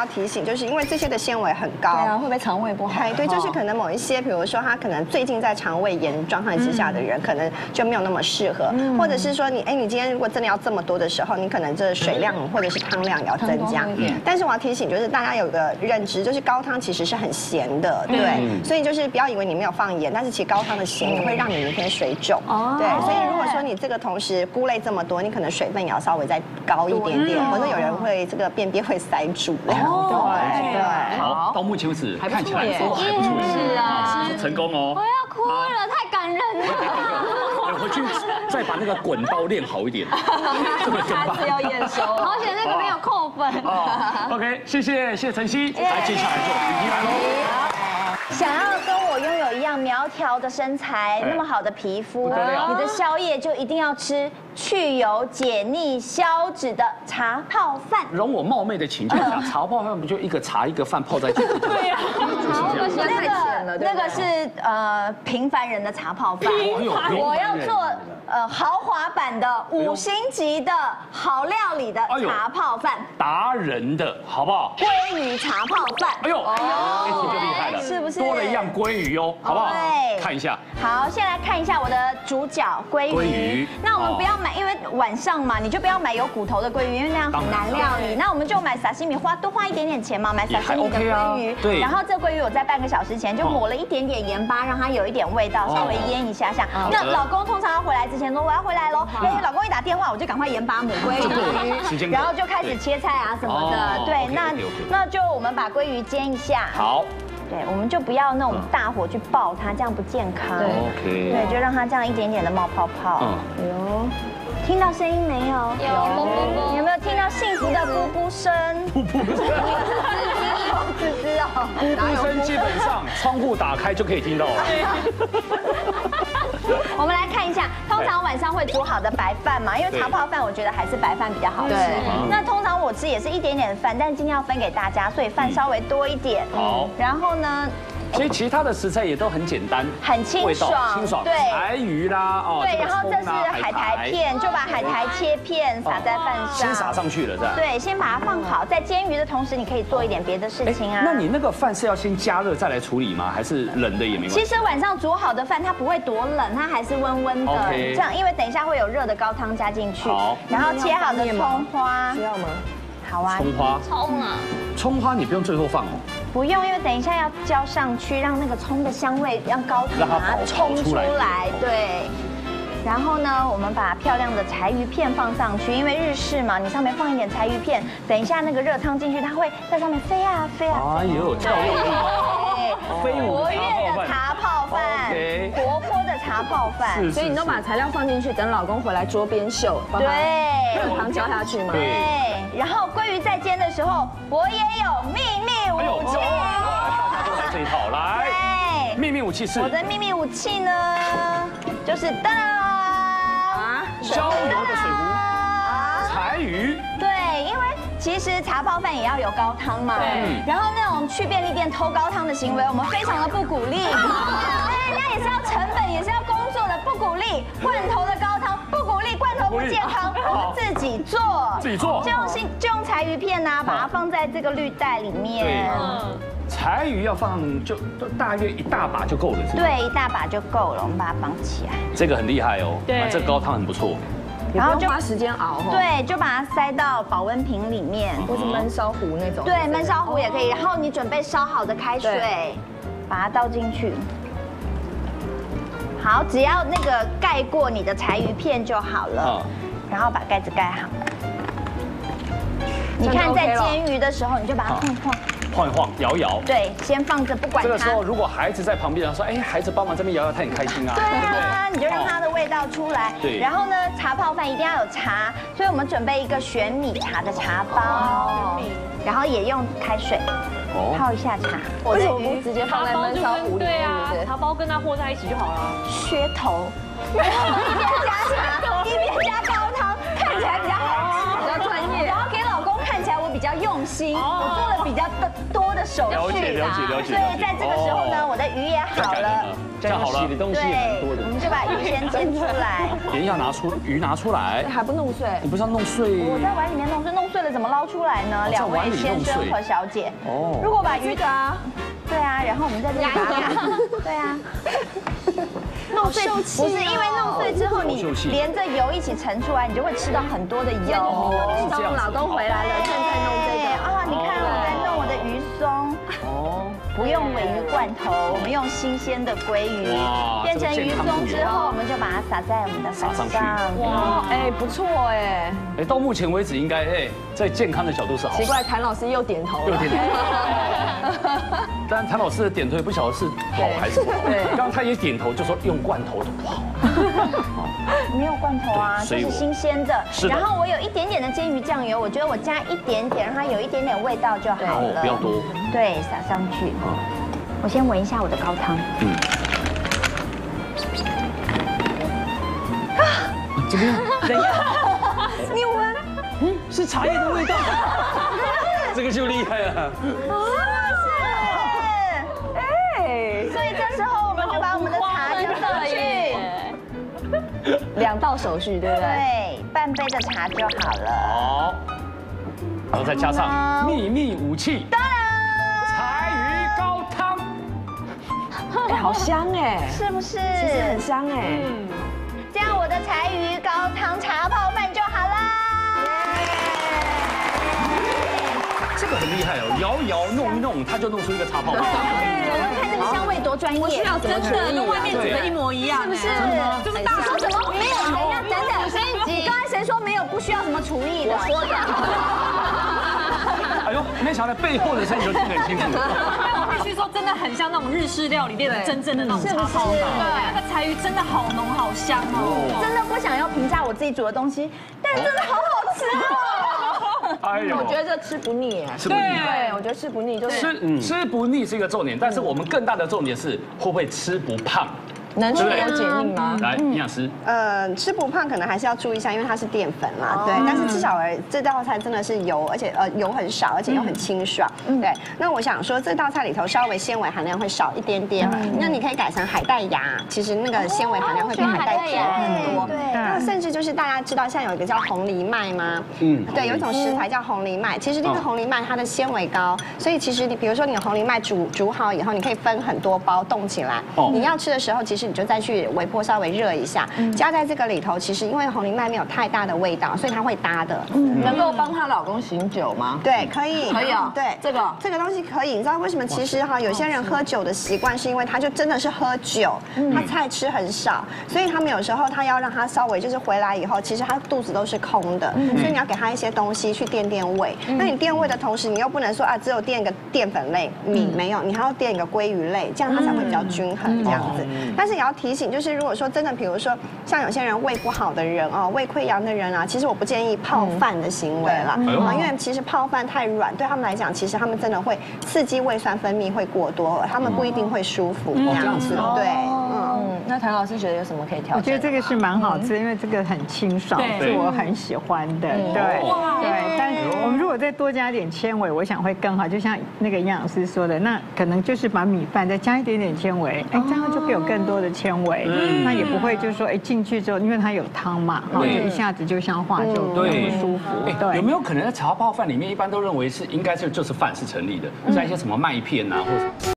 要提醒，就是因为这些的纤维很高， 对啊，会不会肠胃不好？ 对，就是可能某一些，比如说他可能最近在肠胃炎状态之下的人，可能就没有那么适合，或者是说你今天如果真的要这么多的时候，你可能这水量或者是汤量也要增加。但是我要提醒，就是大家有个认知，就是高汤其实是很咸的，对，所以就是不要以为你没有放盐，但是其实高汤的咸会让你明天水肿。对，所以如果说你这个同时菇类这么多，你可能水分也要稍微再高一点点，否则有人会这个便便会塞住。对。 好，到目前为止看起来都还不错， 是啊， 成功哦。 我要哭了，太感人了。 回去再把那个滚刀练好一点，这么更棒。 要验收， 好险那个没有扣分。 OK， 谢谢晨曦，来接下来就雨婷来喽。 想要跟我拥有一样苗条的身材，那么好的皮肤，你的宵夜就一定要吃去油解腻消脂的茶泡饭。 容我冒昧的请教一下，茶泡饭不就一个茶一个饭泡在一起？对呀， 那个是平凡人的茶泡饭，我要做豪华版的5星级的好料理的茶泡饭， 达人的好不好？ 鲑鱼茶泡饭。 哎呦，这就厉害了， 是不是？ 多了一样鲑鱼哦，好不好？ 对， 看一下。 好，先来看一下我的主角鲑鱼。那我们不要买，因为晚上嘛，你就不要买有骨头的鲑鱼，因为那样很难料理。那我们就买沙西米，多花一点点钱嘛，买沙西米的鲑鱼。 对。 然后这鲑鱼我在半个小时前就抹了一点点盐巴，让它有一点味道，稍微腌一下下。那老公通常要回来之前说我要回来喽，老公一打电话我就赶快盐巴抹鲑鱼，然后就开始切菜啊什么的。对，那就我们把鲑鱼煎一下。 好。 对，我们就不要那种大火去爆它，这样不健康。对，就让它这样一点点的冒泡泡。有，听到声音没有？有。有没有听到幸福的噗噗声？噗噗声。吱吱哦。 噗噗声基本上窗户打开就可以听到了。 我们来看一下，通常晚上会煮好的白饭嘛，因为茶泡饭我觉得还是白饭比较好吃。那通常我吃也是一点点的饭，但是今天要分给大家，所以饭稍微多一点。好。然后呢？ 所以其他的食材也都很简单， 很清爽， 对，柴鱼啦， 对，然后这是海苔片，就把海苔切片撒在饭上， 先撒上去了，是吧？ 对，先把它放好，在煎鱼的同时，你可以做一点别的事情啊。 那你那个饭是要先加热再来处理吗？还是冷的也没关系？ 其实晚上煮好的饭它不会多冷，它还是温温的，这样，因为等一下会有热的高汤加进去，然后切好的葱花， 需要吗？ 好啊。 葱花，葱花你不用最后放哦。 不用，因为等一下要浇上去，让那个葱的香味，让高汤把它冲出来。对。然后呢，我们把漂亮的柴鱼片放上去，因为日式嘛，你上面放一点柴鱼片，等一下那个热汤进去，它会在上面飞啊飞啊。 哎呦，跳跃力， 飞舞活跃的茶泡饭，活泼的茶泡饭。 所以你都把材料放进去，等老公回来桌边秀， 对， 热汤浇下去吗？ 对。然后鲑鱼在煎的时候，我也有秘密武器。 这一套来。对，秘密武器是我的秘密武器呢，就是噔。 烧油的水壶，柴鱼。 对，因为其实茶泡饭也要有高汤嘛。对。然后那种去便利店偷高汤的行为，我们非常的不鼓励。人家也是要成本，也是要工作的，不鼓励。罐头的高汤不鼓励，罐头不健康，我们自己做。 自己做。 就用柴鱼片呐，把它放在这个绿袋里面。 柴鱼要放就大约一大把就够了，是吗？ 对，一大把就够了，我们把它绑起来。 这个很厉害哦，对，这高汤很不错。 然后就花时间熬， 对，就把它塞到保温瓶里面， 或是焖烧壶那种。 对，焖烧壶也可以。然后你准备烧好的开水，把它倒进去。好，只要那个盖过你的柴鱼片就好了。然后把盖子盖好。你看，在煎鱼的时候，你就把它晃一晃，摇一摇。 对，先放着不管它。 这个时候，如果孩子在旁边，说：“哎，孩子帮忙这边摇摇，他很开心啊。” 对啊，你就让它的味道出来。对。然后呢，茶泡饭一定要有茶，所以我们准备一个玄米茶的茶包，然后也用开水泡一下茶。 为什么不直接放在焖烧壶里？ 对啊，茶包跟它和在一起就好了。 噱头，一边加茶，一边加高汤，看起来比较好吃， 比较专业。 然后给老公看起来我比较用心，我做了比较多的手续啦。 了解。 所以在这个时候呢，我的鱼也好了。 这样洗的东西也蛮多的。 我们就把鱼先煎出来。 盐要拿出，鱼拿出来。 还不弄碎？ 你不是要弄碎？ 我在碗里面弄碎了，怎么捞出来呢？2位先生和小姐。 哦， 如果把鱼的，对啊，然后我们在这里把它，对啊，弄碎不是因为弄碎之后你连着油一起盛出来，你就会吃到很多的油。 松老公回来了，正在弄这个啊！你看我在弄我的鱼松。哦。不用鲔鱼罐头，我们用新鲜的鲑鱼，变成鱼松之后，我们就把它撒在我们的饭上。 哇，哎，不错哎。 哎，到目前为止应该在健康的角度是好。 奇怪，谭老师又点头了。 又点头。但谭老师的点头也不晓得是好还是不好。对，刚刚他也点头，就说用罐头的不好。 没有罐头啊，这是新鲜的。然后我有一点点的煎鱼酱油，我觉得我加一点点，让它有一点点味道就好了。 不要多。 对，撒上去。我先闻一下我的高汤。 怎么样？ 怎样？你闻？ 是茶叶的味道。这个就厉害了。 哎，所以这时候我们就把我们的茶就上去。 2道手续，对不对？ 对，半杯的茶就好了。 好，然后再加上秘密武器。柴鱼高汤。 哎，好香哎， 是不是？ 其实很香哎。 这样我的柴鱼高汤茶泡饭就好啦。 这个很厉害哦，摇一摇弄一弄，它就弄出一个茶泡饭。 看这个香味多专业。 不是啊，真的跟外面煮的一模一样， 是不是？ 就是大家说什么没有？等一下，等等，你刚才谁说没有不需要什么厨艺的？说的。 哎呦，没想到背后的事情就听得很清楚。 我必须说，真的很像那种日式料理店的真正的那种茶泡饭。对，那个柴鱼真的好浓好香哦。 真的不想要评价我自己煮的东西，但真的好好吃哦。 哎呦， 我觉得这吃不腻哎。 吃不腻。 对，我觉得吃不腻就是吃不腻是一个重点，但是我们更大的重点是会不会吃不胖。 能吃有解腻吗？ 来，营养师。 吃不胖可能还是要注意一下，因为它是淀粉啦，对。但是至少这道菜真的是油，而且油很少，而且又很清爽，对。那我想说，这道菜里头稍微纤维含量会少一点点，那你可以改成海带芽，其实那个纤维含量会比海带多很多。对。那甚至就是大家知道，现在有一个叫红藜麦吗？对，有一种食材叫红藜麦，其实那个红藜麦它的纤维高，所以其实你比如说你的红藜麦煮好以后，你可以分很多包冻起来，你要吃的时候，其实你就再去微波稍微热一下，加在这个里头。其实因为红藜麦没有太大的味道，所以它会搭的。 能够帮她老公醒酒吗？ 对，可以， 可以啊。 对，这个东西可以。你知道为什么？其实有些人喝酒的习惯是因为他就真的是喝酒，他菜吃很少，所以他们有时候他要让他稍微就是回来以后，其实他肚子都是空的，所以你要给他一些东西去垫胃。那你垫胃的同时，你又不能说只有垫一个淀粉类米没有，你还要垫一个鲑鱼类，这样它才会比较均衡这样子。但是也要提醒，就是如果说真的，比如说像有些人胃不好的人胃溃疡的人啊，其实我不建议泡饭的行为啦，因为其实泡饭太软，对他们来讲，其实他们真的会刺激胃酸分泌会过多，他们不一定会舒服这样子。对， 那谭老师觉得有什么可以调整？ 我觉得这个是蛮好吃，因为这个很清爽，是我很喜欢的。对，但我们如果再多加点纤维，我想会更好。就像那个营养师说的，那可能就是把米饭再加一点点纤维，这样就会有更多的纤维。那也不会就是说进去之后，因为它有汤嘛，就一下子就消化就很舒服。 对，有没有可能在茶泡饭里面一般都认为是应该就是饭是成立的，像一些什么麦片啊或者。